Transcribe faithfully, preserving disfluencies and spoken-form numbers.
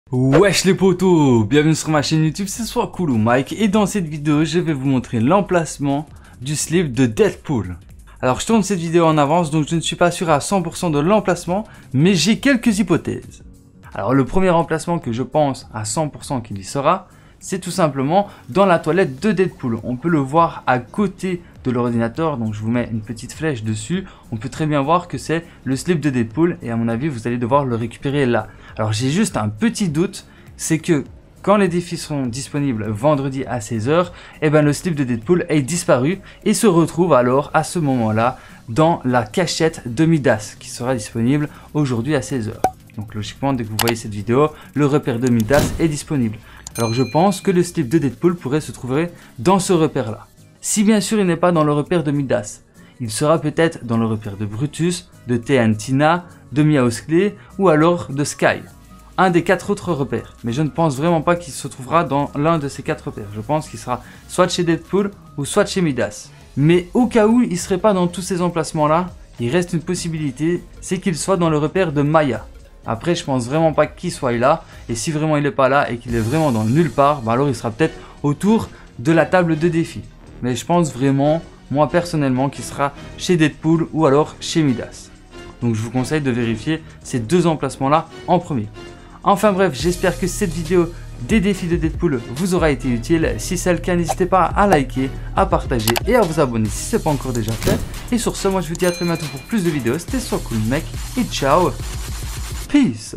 Wesh les potos, bienvenue sur ma chaîne YouTube, c'est Swacool ou Mike et dans cette vidéo je vais vous montrer l'emplacement du slip de Deadpool. Alors je tourne cette vidéo en avance donc je ne suis pas sûr à cent pour cent de l'emplacement mais j'ai quelques hypothèses. Alors le premier emplacement que je pense à cent pour cent qu'il y sera, c'est tout simplement dans la toilette de Deadpool. On peut le voir à côté de l'ordinateur, donc je vous mets une petite flèche dessus. On peut très bien voir que c'est le slip de Deadpool et à mon avis vous allez devoir le récupérer là. Alors j'ai juste un petit doute, c'est que quand les défis seront disponibles vendredi à seize heures, eh ben le slip de Deadpool est disparu et se retrouve alors à ce moment-là dans la cachette de Midas qui sera disponible aujourd'hui à seize heures. Donc logiquement dès que vous voyez cette vidéo, le repère de Midas est disponible. Alors je pense que le slip de Deadpool pourrait se trouver dans ce repère là. Si bien sûr il n'est pas dans le repère de Midas, il sera peut-être dans le repère de Brutus, de T N Tina, de Meowscles ou alors de Sky. Un des quatre autres repères, mais je ne pense vraiment pas qu'il se trouvera dans l'un de ces quatre repères. Je pense qu'il sera soit chez Deadpool ou soit chez Midas. Mais au cas où il ne serait pas dans tous ces emplacements là, il reste une possibilité, c'est qu'il soit dans le repère de Maya. Après je pense vraiment pas qu'il soit là, et si vraiment il n'est pas là et qu'il est vraiment dans nulle part, bah alors il sera peut-être autour de la table de défi. Mais je pense vraiment, moi personnellement, qu'il sera chez Deadpool ou alors chez Midas. Donc je vous conseille de vérifier ces deux emplacements là en premier. Enfin bref, j'espère que cette vidéo des défis de Deadpool vous aura été utile. Si c'est le cas, n'hésitez pas à liker, à partager et à vous abonner si ce n'est pas encore déjà fait. Et sur ce, moi je vous dis à très bientôt pour plus de vidéos. C'était Swacool mec et ciao. Peace.